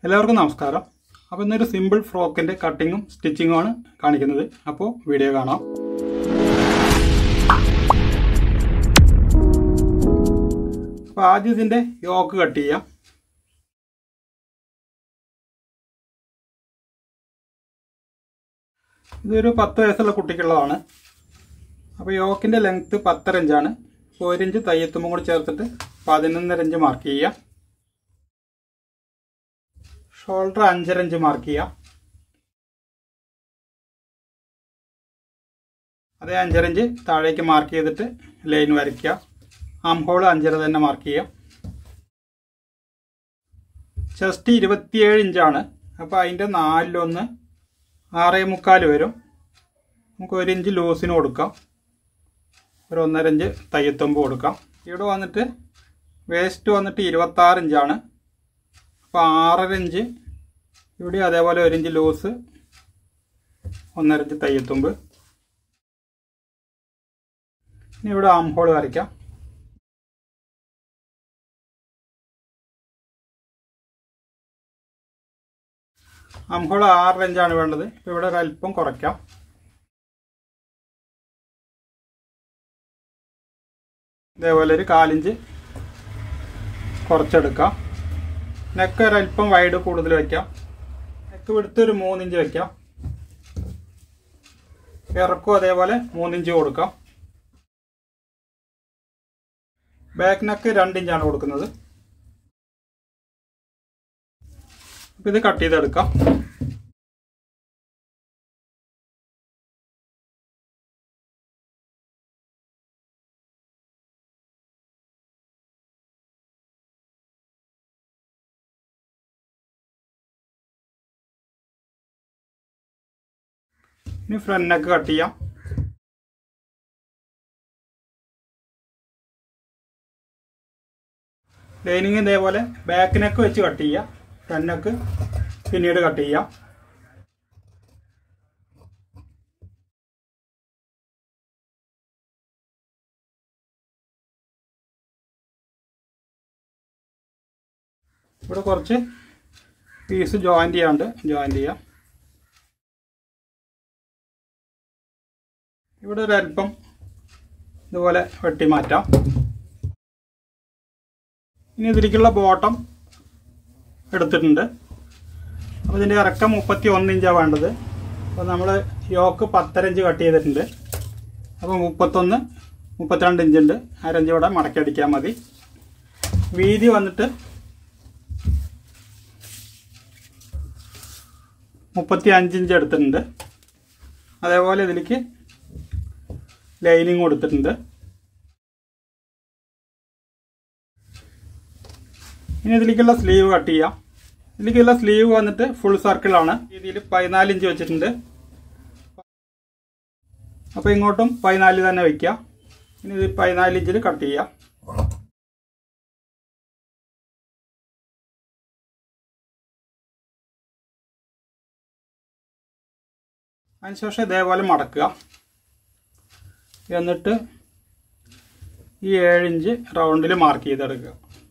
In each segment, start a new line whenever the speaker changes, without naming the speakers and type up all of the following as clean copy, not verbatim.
എല്ലാവർക്കും നമസ്കാരം. അപ്പോൾ ഇന്നൊരു സിമ്പിൾ ഫ്രോക്കിൻ്റെ കട്ടിങ്ങും സ്റ്റിച്ചിങ്ങും ആണ് കാണിക്കുന്നത്. അപ്പോൾ വീഡിയോ കാണാം. അപ്പോൾ ആദ്യം ഇതിൻ്റെ യോക്ക് കട്ട് ചെയ്യാം. ഇതൊരു 10 വയസ്സുള്ള കുട്ടിക്കുള്ളതാണ്. അപ്പോൾ യോക്കിൻ്റെ ലെങ്ത്ത് 10.5 ഇഞ്ചാണ്. 1 ഇഞ്ച് തയ്യത്തുമ്പും കൂടി ചേർത്തിട്ട് 11.5 ഇഞ്ച് മാർക്ക് ചെയ്യുക. ഷോൾഡർ 5.5 ഇഞ്ച് മാർക്ക് ചെയ്യാം. അതേ 5.5 ഇഞ്ച് താഴേക്ക് മാർക്ക് ചെയ്തിട്ട് ലൈൻ വരയ്ക്കുക. ആം ഹോൾ 5.5 തന്നെ മാർക്ക് ചെയ്യാം. ചെസ്റ്റ് 27 ഇഞ്ചാണ്. അപ്പോൾ അതിൻ്റെ 4/1 6.25 വരും. നമുക്ക് 1 ഇഞ്ച് ലൂസിന് കൊടുക്കാം. ഒരു 1.5 ഇഞ്ച് തയ്യത്തുമ്പ് കൊടുക്കാം. ഇവിടെ വന്നിട്ട് വേസ്റ്റ് വന്നിട്ട് 26 ഇഞ്ചാണ്. അപ്പോൾ 6.5 ഇഞ്ച് ഇവിടെ, അതേപോലെ 1 ഇഞ്ച് ലൂസ്, 1.5 ഇഞ്ച് തയ്യത്തുമ്പ്. ഇനി ഇവിടെ ആം ഹോൾ വരയ്ക്കാം. ആം ഹോൾ 6.5 ഇഞ്ചാണ് വേണ്ടത്. ഇപ്പോൾ ഇവിടെ ഒരല്പം കുറയ്ക്കാം. ഇതേപോലെ ഒരു 1/4 ഇഞ്ച് കുറച്ചെടുക്കാം. നെക്ക് ഒരല്പം വൈഡ് കൂടുതൽ വയ്ക്കാം. നെക്ക് വിടുത്ത് ഒരു 3 ഇഞ്ച് വയ്ക്കാം. ഇറക്കും അതേപോലെ 3 ഇഞ്ച് കൊടുക്കാം. ബാക്ക് നെക്ക് 2 ഇഞ്ചാണ് കൊടുക്കുന്നത്. അപ്പോൾ ഇത് കട്ട് ചെയ്തെടുക്കാം. ഇനി ഫ്രണ്ട് നെക്ക് കട്ട് ചെയ്യാം. ലൈനിങ് ഇതേപോലെ ബാക്ക് നെക്ക് വെച്ച് കട്ട് ചെയ്യാം. ഫ്രണ്ട് നെക്ക് പിന്നീട് കട്ട് ചെയ്യാം. ഇവിടെ കുറച്ച് പീസ് ജോയിൻ്റ് ചെയ്യാണ്ട് ജോയിൻ്റ് ചെയ്യാം. ഇവിടെ ഒരല്പം ഇതുപോലെ വെട്ടി മാറ്റാം. ഇനി ഇതിലേക്കുള്ള ബോട്ടം എടുത്തിട്ടുണ്ട്. അപ്പോൾ ഇതിൻ്റെ ഇറക്കം 31 ഇഞ്ചാണ് വേണ്ടത്. അപ്പോൾ നമ്മൾ യോക്ക് 10.5 ഇഞ്ച് കട്ട് ചെയ്തിട്ടുണ്ട്. അപ്പോൾ 32 ഇഞ്ചുണ്ട്. 1/2 ഇഞ്ച് ഇവിടെ മടക്കി അടിക്കാൻ മതി. വീതി വന്നിട്ട് 35 ഇഞ്ച് എടുത്തിട്ടുണ്ട്. അതേപോലെ ഇതിലേക്ക് ലൈനിങ് കൊടുത്തിട്ടുണ്ട്. ഇനി ഇതിലേക്കുള്ള സ്ലീവ് കട്ട് ചെയ്യാം. ഇതിലേക്കുള്ള സ്ലീവ് വന്നിട്ട് ഫുൾ സർക്കിളാണ്. ഇതിൽ 14 ഇഞ്ച് വെച്ചിട്ടുണ്ട്. അപ്പോൾ ഇങ്ങോട്ടും 14 തന്നെ വയ്ക്കുക. ഇനി ഇത് 14 ഇഞ്ചിൽ കട്ട് ചെയ്യാം. അതിനുശേഷം ഇതേപോലെ മടക്കുക. എന്നിട്ട് ഈ 7 ഇഞ്ച് റൗണ്ടിൽ മാർക്ക് ചെയ്തെടുക്കുക.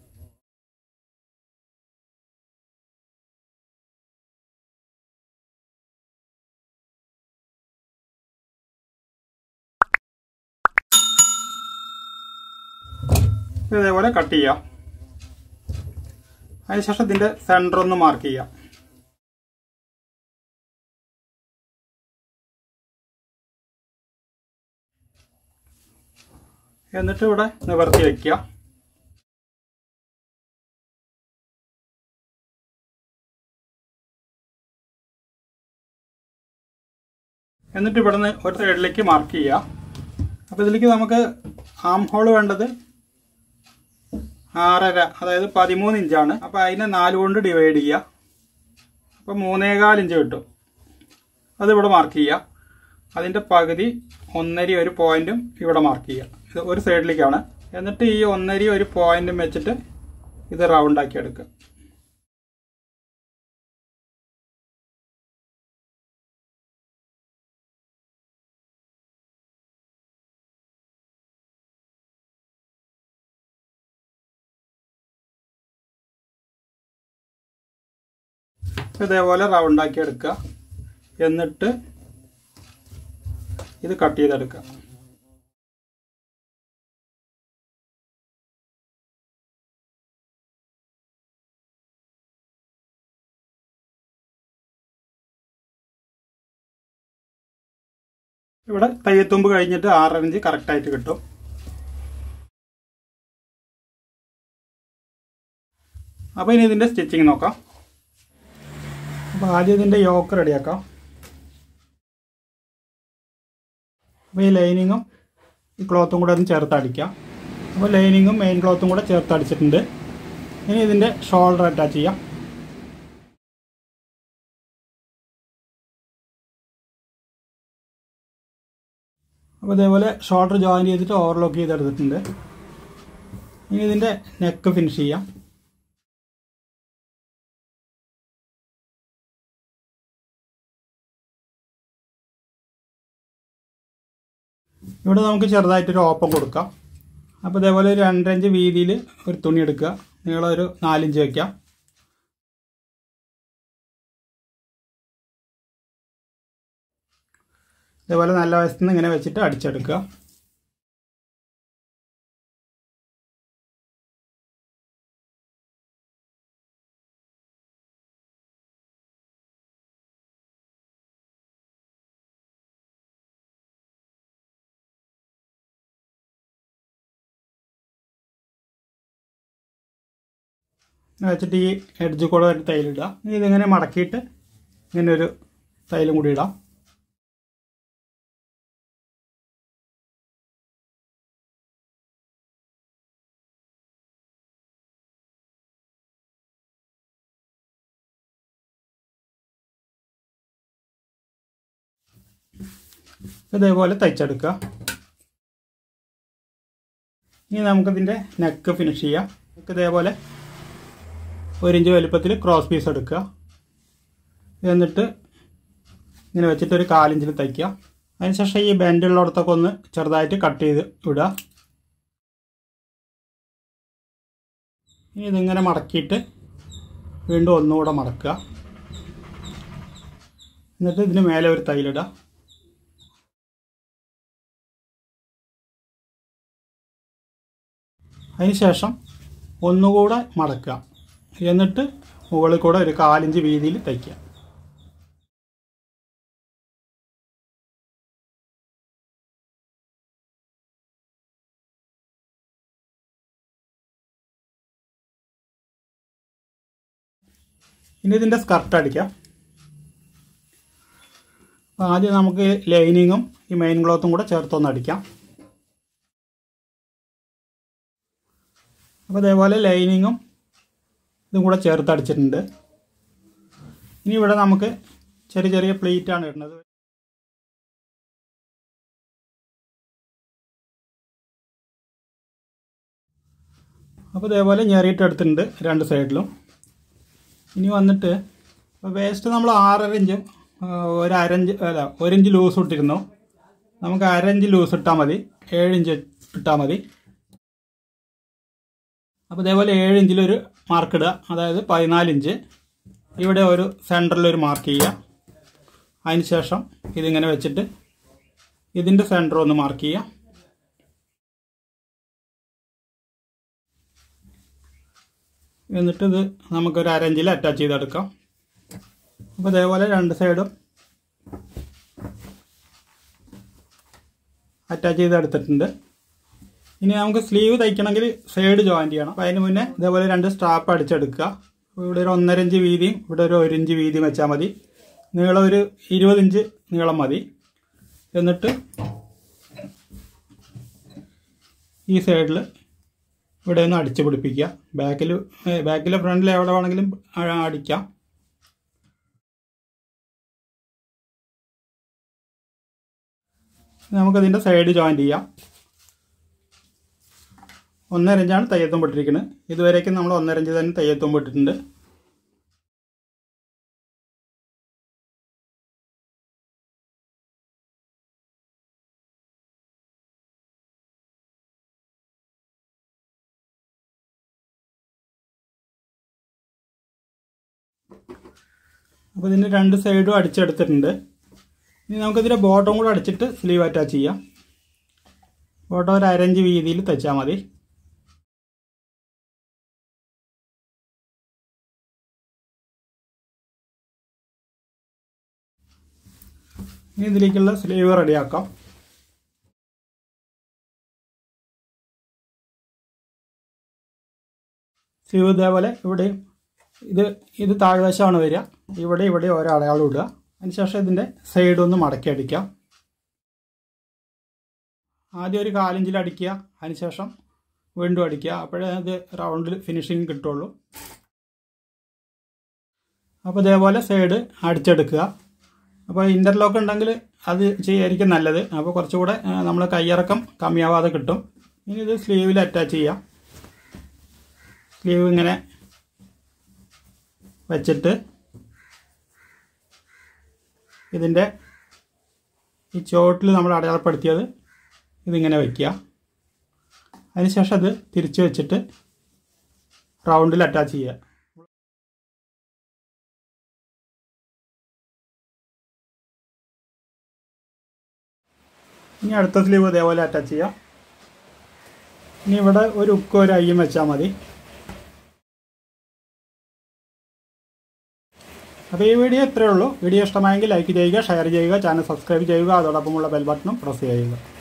ഇതേപോലെ കട്ട് ചെയ്യാം. അതിനുശേഷം ഇതിൻ്റെ സെൻറ്റർ ഒന്ന് മാർക്ക് ചെയ്യാം. എന്നിട്ട് ഇവിടെ നിവർത്തി വയ്ക്കുക. എന്നിട്ട് ഇവിടെ നിന്ന് ഒരു സൈഡിലേക്ക് മാർക്ക് ചെയ്യുക. അപ്പോൾ ഇതിലേക്ക് നമുക്ക് ആം ഹോൾ വേണ്ടത് 6.5, അതായത് 13 ഇഞ്ചാണ്. അപ്പോൾ അതിനെ 4 കൊണ്ട് ഡിവൈഡ് ചെയ്യുക. അപ്പോൾ 3.25 ഇഞ്ച് കിട്ടും. അതിവിടെ മാർക്ക് ചെയ്യുക. അതിൻ്റെ പകുതി 1.5 ഒരു പോയിന്റും ഇവിടെ മാർക്ക് ചെയ്യുക. ഇത് ഒരു സൈഡിലേക്കാണ്. എന്നിട്ട് ഈ 1.5 ഒരു പോയിന്റും വെച്ചിട്ട് ഇത് റൗണ്ടാക്കി എടുക്കുക. ഇതേപോലെ റൗണ്ടാക്കി എടുക്കുക. എന്നിട്ട് ഇത് കട്ട് ചെയ്തെടുക്കുക. ഇവിടെ തയ്യത്തുമ്പ് കഴിഞ്ഞിട്ട് 6 ഇഞ്ച് കറക്റ്റായിട്ട് കിട്ടും. അപ്പോൾ ഇനി ഇതിൻ്റെ സ്റ്റിച്ചിങ് നോക്കാം. അപ്പോൾ ആദ്യം ഇതിൻ്റെ യോക്ക് റെഡിയാക്കാം. അപ്പോൾ ഈ ലൈനിങ്ങും ഈ ക്ലോത്തും കൂടെ ഒന്ന് ചേർത്ത് അടിക്കാം. അപ്പോൾ ലൈനിങ്ങും മെയിൻ ക്ലോത്തും കൂടെ ചേർത്ത് അടിച്ചിട്ടുണ്ട്. ഇനി ഇതിൻ്റെ ഷോൾഡർ അറ്റാച്ച് ചെയ്യാം. അപ്പോൾ ഇതേപോലെ ഷോൾഡർ ജോയിൻ ചെയ്തിട്ട് ഓവർലോക്ക് ചെയ്തെടുത്തിട്ടുണ്ട്. ഇനി ഇതിൻ്റെ നെക്ക് ഫിനിഷ് ചെയ്യാം. ഇവിടെ നമുക്ക് ചെറുതായിട്ടൊരു ഓപ്പൺ കൊടുക്കാം. അപ്പോൾ ഇതേപോലെ ഒരു 2 ഇഞ്ച് വീതിയിൽ ഒരു തുണി എടുക്കുക. നീളം ഒരു 4 ഇഞ്ച് വയ്ക്കാം. ഇതേപോലെ നല്ല വശത്ത് നിന്ന് ഇങ്ങനെ വെച്ചിട്ട് അടിച്ചെടുക്കുക. വെച്ചിട്ട് ഈ എഡ്ജ് കൂടെ ഒരു തൈലിടുക. ഇതിങ്ങനെ മടക്കിയിട്ട് ഇങ്ങനെ ഒരു തൈലും കൂടി ഇടാം. ഇതേപോലെ തയ്ച്ചെടുക്കുക. ഇനി നമുക്കിതിൻ്റെ നെക്ക് ഫിനിഷ് ചെയ്യാം. ഇതേപോലെ 1 ഇഞ്ച് വലുപ്പത്തിൽ ക്രോസ് പീസ് എടുക്കുക. എന്നിട്ട് ഇങ്ങനെ വെച്ചിട്ട് ഒരു 4 ഇഞ്ചിൽ തയ്ക്കുക. അതിനുശേഷം ഈ ബെൻഡുള്ളിടത്തൊക്കെ ഒന്ന് ചെറുതായിട്ട് കട്ട് ചെയ്ത് വിടുക. ഇനി ഇതിങ്ങനെ മടക്കിയിട്ട് വീണ്ടും ഒന്നുകൂടെ മടക്കുക. എന്നിട്ട് ഇതിന് മേലെ ഒരു തൈലിടുക. അതിനുശേഷം ഒന്നുകൂടെ മടക്കുക. എന്നിട്ട് മുകളിൽ കൂടെ ഒരു 4 ഇഞ്ച് വീതിയിൽ തയ്ക്കുക. ഇനി ഇതിൻ്റെ സ്കർട്ട് അടിക്കാം. ആദ്യം നമുക്ക് ലൈനിങ്ങും ഈ മെയിൻ ക്ലോത്തും കൂടെ ചേർത്തൊന്ന് അടിക്കാം. അപ്പോൾ അതേപോലെ ലൈനിങ്ങും ഇതും കൂടെ ചേർത്ത് അടിച്ചിട്ടുണ്ട്. ഇനി ഇവിടെ നമുക്ക് ചെറിയ ചെറിയ പ്ലീറ്റാണ് ഇടുന്നത്. അപ്പോൾ ഇതേപോലെ ഞെറിയിട്ട് എടുത്തിട്ടുണ്ട് 2 സൈഡിലും. ഇനി വന്നിട്ട് വേസ്റ്റ് നമ്മൾ 6.5 ഇഞ്ചും ഒരു 1 ഇഞ്ച് ലൂസ് ഇട്ടിരുന്നു. നമുക്ക് 1/2 ഇഞ്ച് ലൂസ് ഇട്ടാൽ മതി, 7 ഇഞ്ച് ഇട്ടാൽ മതി. അപ്പോൾ ഇതേപോലെ 7 ഇഞ്ചിലൊരു മാർക്ക് ഇടുക, അതായത് 14 ഇഞ്ച്. ഇവിടെ ഒരു സെൻറ്ററിലൊരു മാർക്ക് ചെയ്യുക. അതിന് ശേഷം ഇതിങ്ങനെ വെച്ചിട്ട് ഇതിൻ്റെ സെൻറ്റർ ഒന്ന് മാർക്ക് ചെയ്യുക. എന്നിട്ട് ഇത് നമുക്കൊരു 1/2 ഇഞ്ചിൽ അറ്റാച്ച് ചെയ്തെടുക്കാം. അപ്പോൾ ഇതേപോലെ 2 സൈഡും അറ്റാച്ച് ചെയ്തെടുത്തിട്ടുണ്ട്. ഇനി നമുക്ക് സ്ലീവ് തയ്ക്കണമെങ്കിൽ സൈഡ് ജോയിൻ ചെയ്യണം. അപ്പോൾ അതിന് മുന്നേ ഇതേപോലെ 2 സ്ട്രാപ്പ് അടിച്ചെടുക്കുക. ഇവിടെ ഒരു 1.5 ഇഞ്ച് വീതിയും ഇവിടെ ഒരു 1 ഇഞ്ച് വീതിയും വെച്ചാൽ മതി. നീളം ഒരു 20 ഇഞ്ച് നീളം മതി. എന്നിട്ട് ഈ സൈഡിൽ ഇവിടെ ഒന്ന് അടിച്ച് പിടിപ്പിക്കുക. ബാക്കിൽ ഫ്രണ്ടിൽ എവിടെ വേണമെങ്കിലും അടിക്കാം. നമുക്കതിൻ്റെ സൈഡ് ജോയിൻ ചെയ്യാം. 1.5 ഇഞ്ചാണ് തയ്യത്തും പെട്ടിരിക്കുന്നത്. ഇതുവരേക്കും നമ്മൾ 1.5 ഇഞ്ച് തന്നെ തയ്യത്തും പെട്ടിട്ടുണ്ട്. അപ്പോൾ ഇതിൻ്റെ രണ്ട് സൈഡും അടിച്ചെടുത്തിട്ടുണ്ട്. ഇനി നമുക്കിതിൻ്റെ ബോട്ടം കൂടെ അടിച്ചിട്ട് സ്ലീവ് അറ്റാച്ച് ചെയ്യാം. ബോട്ടം ഒരു 1/2 ഇഞ്ച് വീതിയിൽ തയ്ച്ചാൽ മതി. ഇനി ഇതിലേക്കുള്ള സ്ലീവ് റെഡിയാക്കാം. സ്ലീവ് ഇതേപോലെ ഇവിടെ ഇത് താഴ്വശമാണ് വരിക. ഇവിടെ ഓരോ അടയാളം ഇടുക. അതിനുശേഷം ഇതിൻ്റെ സൈഡ് ഒന്ന് മടക്കി അടിക്കാം. ആദ്യം ഒരു 1/4 ഇഞ്ചിൽ അടിക്കുക, അതിനുശേഷം വീണ്ടും അടിക്കുക. അപ്പോഴേ അത് റൗണ്ടിൽ ഫിനിഷിങ് കിട്ടുള്ളൂ. അപ്പോൾ ഇതേപോലെ സൈഡ് അടിച്ചെടുക്കുക. അപ്പോൾ ഇൻ്റർലോക്ക് ഉണ്ടെങ്കിൽ അത് ചെയ്യായിരിക്കും നല്ലത്. അപ്പോൾ കുറച്ചുകൂടെ നമ്മൾ കയ്യിറക്കം കമ്മിയാവാതെ കിട്ടും. ഇനി ഇത് സ്ലീവിൽ അറ്റാച്ച് ചെയ്യാം. സ്ലീവ് ഇങ്ങനെ വെച്ചിട്ട് ഇതിൻ്റെ ഈ ചോട്ടിൽ നമ്മൾ അടയാളപ്പെടുത്തിയത് ഇതിങ്ങനെ വയ്ക്കുക. അതിനുശേഷം അത് തിരിച്ചു വെച്ചിട്ട് റൗണ്ടിൽ അറ്റാച്ച് ചെയ്യുക. ഇനി അടുത്ത സ്ലീവ് ഇതേപോലെ അറ്റാച്ച് ചെയ്യാം. ഇനി ഇവിടെ ഒരു ഉക്കും ഒരു അയ്യും വെച്ചാൽ മതി. അപ്പോൾ ഈ വീഡിയോ ഇത്രയേ ഉള്ളൂ. വീഡിയോ ഇഷ്ടമായെങ്കിൽ ലൈക്ക് ചെയ്യുക, ഷെയർ ചെയ്യുക, ചാനൽ സബ്സ്ക്രൈബ് ചെയ്യുക, അതോടൊപ്പമുള്ള ബെൽ ബട്ടണും പ്രസ് ചെയ്യുക.